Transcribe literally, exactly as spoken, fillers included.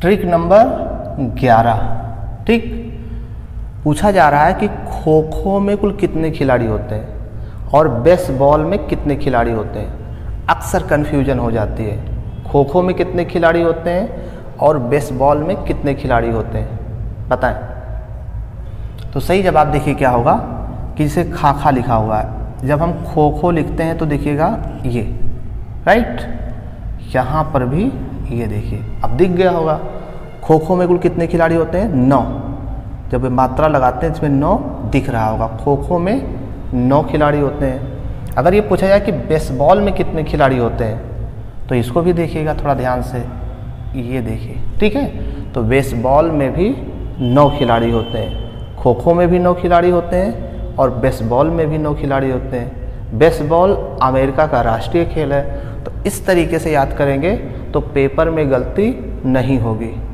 Trick number ग्यारह। ठीक, पूछा जा रहा है कि खो खो में कुल कितने खिलाड़ी होते हैं और बेसबॉल में कितने खिलाड़ी होते हैं। अक्सर कन्फ्यूजन हो जाती है, खो खो में कितने खिलाड़ी होते हैं और बेसबॉल में कितने खिलाड़ी होते हैं, बताएं। तो सही जवाब देखिए क्या होगा कि इसे खा खा लिखा हुआ है। जब हम खो खो लिखते हैं तो देखिएगा ये, राइट, यहाँ पर भी ये देखिए, अब दिख गया होगा। खो खो में कुल कितने खिलाड़ी होते हैं, नौ। जब मात्रा लगाते हैं इसमें नौ दिख रहा होगा, खो खो में नौ खिलाड़ी होते हैं। अगर ये पूछा जाए कि बेसबॉल में कितने खिलाड़ी होते हैं तो इसको भी देखिएगा थोड़ा ध्यान से, ये देखिए, ठीक है। तो बेसबॉल में भी नौ खिलाड़ी होते हैं, खो खो में भी नौ खिलाड़ी होते हैं और बेसबॉल में भी नौ खिलाड़ी होते हैं। बेसबॉल अमेरिका का राष्ट्रीय खेल है। तो इस तरीके से याद करेंगे तो पेपर में गलती नहीं होगी।